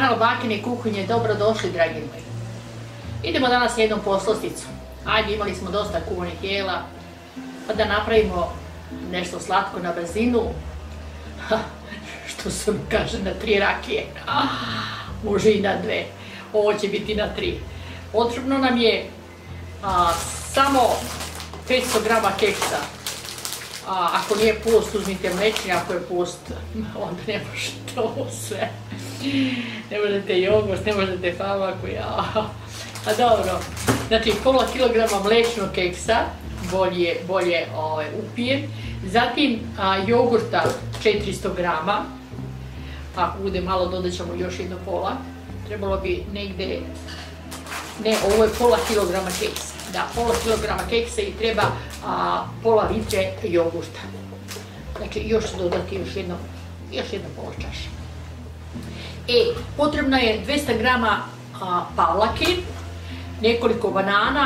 Kanal Bakine kuhinje, dobro došli dragi moji. Idemo danas jednom poslasticom. Ajde, imali smo dosta kuvanih jela, pa da napravimo nešto slatko na brzinu. Što se kaže, na 3 rakije. Može i na 2. Ovo će biti na 3. Potrebno nam je samo 500 grama keksa. Ako nije post, uzmite mlečni, ako je post, onda ne možete ovo sve. Ne možete jogurt, ne možete favaku, A dobro, znači pola kilograma mlečnog keksa, bolje upijem. Zatim jogurta 400 grama, ako bude malo dodat ćemo još jedno pola. Trebalo bi negdje, ne, ovo je pola kilograma keksa. Da, pola kilograma keksa i treba pola litre jogurta. Znači još dodati još jedno pola čaše. Potrebno je 200 grama pavlake, nekoliko banana,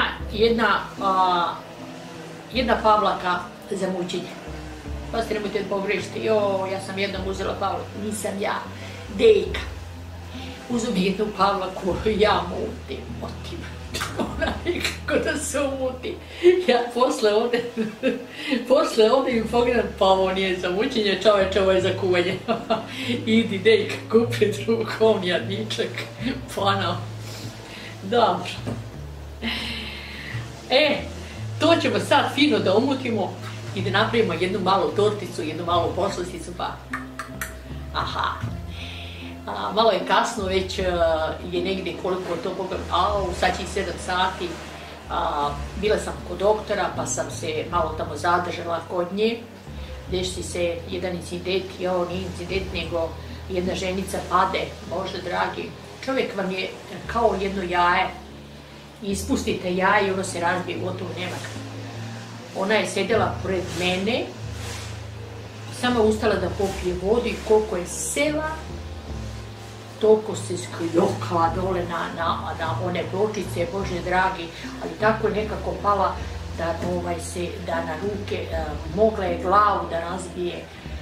jedna pavlaka za mućenje. Pa ste nemojte pogrešiti, ja sam jednom uzela pavlaku, nisam ja, dejka. Uzem jednu pavlaku, ja mutim. Ona nikako da se umuti. Ja posle ovdje pogledam, pa ovo nije za mućenje, čoveče, ovo je za kuvanje. Idi, dejka, kupi drugo, jadničak. Pano. Dobro. To ćemo sad fino da umutimo i da napravimo jednu malu torticu, jednu malu poslasticu, pa... Malo je kasno, već je negdje koliko to pogledam, sad će 7 sati. Bila sam kod doktora, pa sam se malo tamo zadržala kod nje. Desi se jedan incident, nije incident, nego jedna ženica pade, Bože dragi. Čovjek vam je kao jedno jaje. Ispustite jaje i ono se razbije, gotovo nema. Ona je sedjela pored mene, samo ustala da popije vodu i koliko je sela, toliko se skljokala dole na one pločice, Bože dragi, ali tako je nekako pala da na ruke, mogla je glavu da razbije.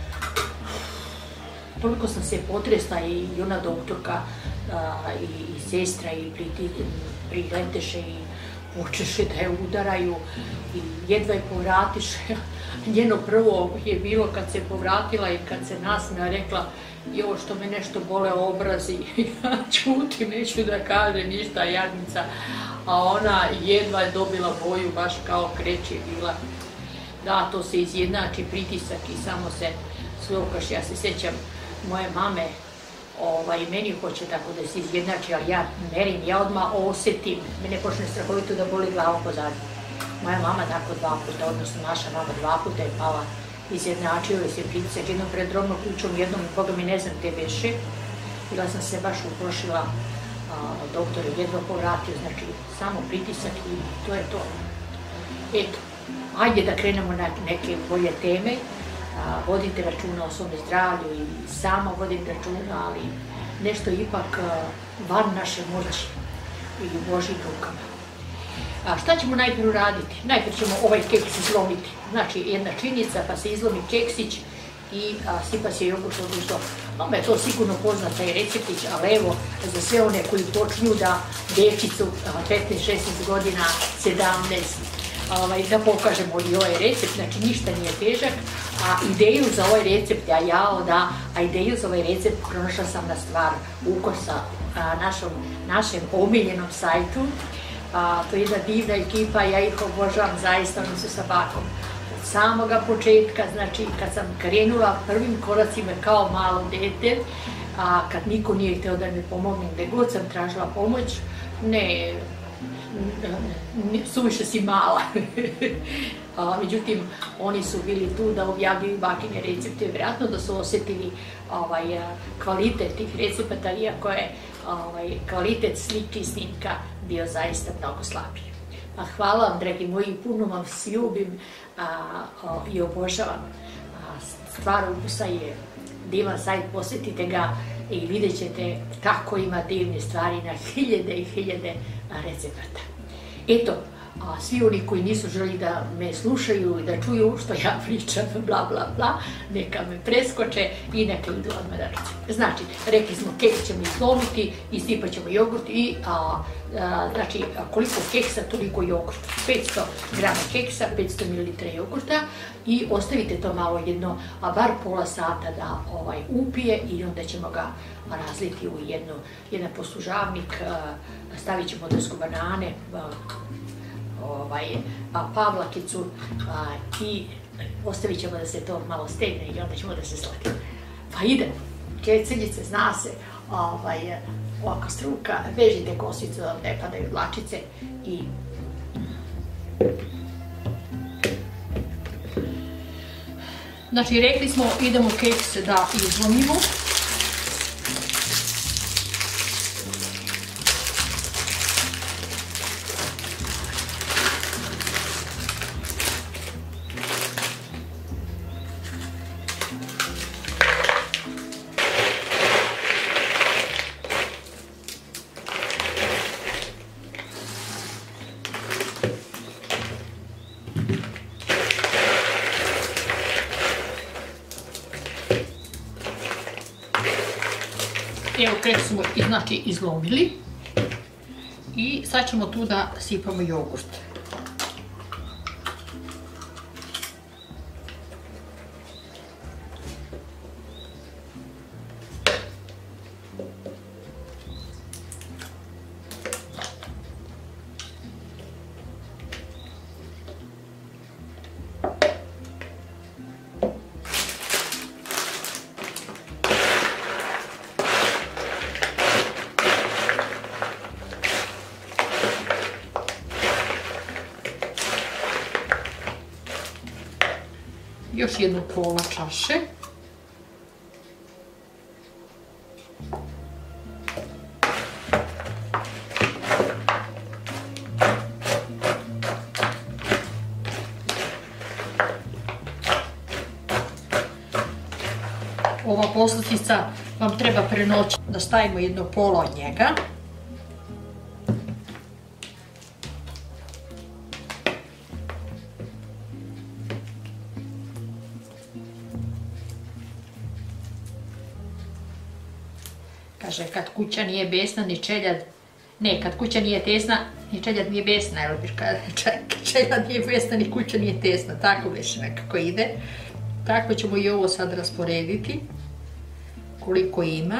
Toliko sam se potresla i ona doktorka i sestra i prileteše i počeše da je udaraju i jedva je povratiše. Njeno prvo je bilo kad se povratila i kad se nasmija rekla jo, što me nešto bole obrazi, ja čutim, neću da kaže ništa, jadnica, a ona jedva je dobila boju, baš kao kreće bila. Da, to se izjednači pritisak i samo se slokaš. Ja se sjećam moje mame, meni hoće tako da se izjednači, ali ja merim, ja odmah osjetim, mene počne strahovito da boli glava pozadnje. Moja mama tako 2 puta, odnosno naša mama 2 puta je pala, izjednačio je se pritisak, jednom pred drobnom kućom, jednom, koga mi ne znam te veše. Bila sam se baš uprošila, doktor je jedva povratio, znači samo pritisak i to je to. Eto, ajde da krenemo na neke bolje teme. Vodite računa o svome zdravlju i samo vodite računa, ali nešto ipak van naše moći i u Božjim rukama. Šta ćemo najprije uraditi? Najprije ćemo ovaj keks izlomiti. Znači jedna činica, pa se izlomi keksić i sipa se jogurt odnosno. Vama je to sigurno poznat taj receptić, ali evo za sve one koji počinju da dječicu 15-16 godina, 17, da pokažemo i ovaj recept, znači ništa nije težak. Ideju za ovaj recept, ideju za ovaj recept pronašla sam na Stvar ukusa, našem omiljenom sajtu. To je jedna divna ekipa, ja ih obožavam, zaista oni su sa bakom. Od samoga početka, znači kad sam krenula prvim koracima kao malo dete, kad niko nije htio da mi pomogne, gdje god sam tražila pomoć, ne, suviše si mala. Međutim, oni su bili tu da objavljuju bakine recepte, vjerojatno da su osjetili kvalitet tih recepata, iako je kvalitet slike i snimka bio zaista mnogo slabiji. Hvala vam, dragi moji, puno vam se ljubim i obožavam. Stvar ukusa je divan sajt, posjetite ga i vidjet ćete kako ima divne stvari na hiljade i hiljade recepata. Eto, a svi oni koji nisu želi da me slušaju i da čuju što ja pričam, bla bla bla, neka me preskoče i neka idu odmah da rade. Znači, rekli smo, keks ćemo izlomiti, isipat ćemo jogurt i znači, koliko keksa, toliko jogurta. 500 grama keksa, 500 ml jogurta i ostavite to malo jedno, bar pola sata da upije i onda ćemo ga razliti u jedan poslužavnik, stavit ćemo drsku banane, pavlakicu i ostavit ćemo da se to malo stegne i onda ćemo da se slati. Pa idemo, keceljice, zna se, oko struka, vežite kosicu da ne padaju dlačice i znači, rekli smo idemo keks da izlomimo. Evo, keks smo znači izlomili i sad ćemo tu da sipamo jogurt. Još jednu pola čaše. Ova poslastica vam treba prenoći da stavimo jedno pola od njega. Kaže, kad kuća nije besna, ni čeljad, ne, kad kuća nije tesna, ni čeljad nije besna, evo bi čeljad nije besna, ni kuća nije tesna, tako već nekako ide. Tako ćemo i ovo sad rasporediti, koliko ima.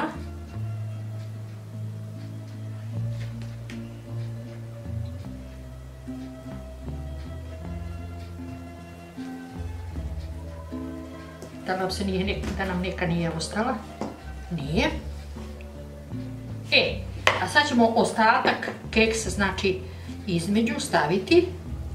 Da nam neka nije ostala. Nije. A sad ćemo ostatak keksa, znači, između staviti.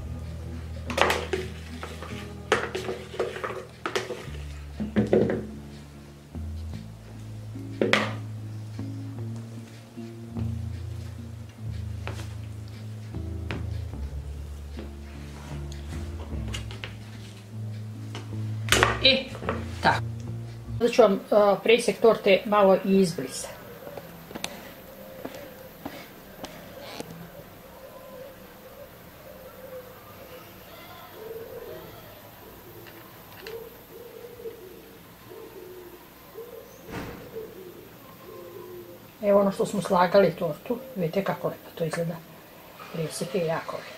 Tako. Sada ću vam presjek torte malo i izbrisati. Evo ono što smo slagali tortu, vidite kako lepo to izgleda. Presjek je jako lepo.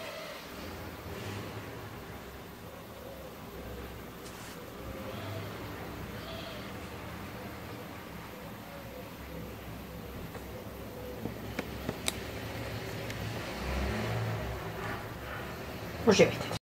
Uživajte.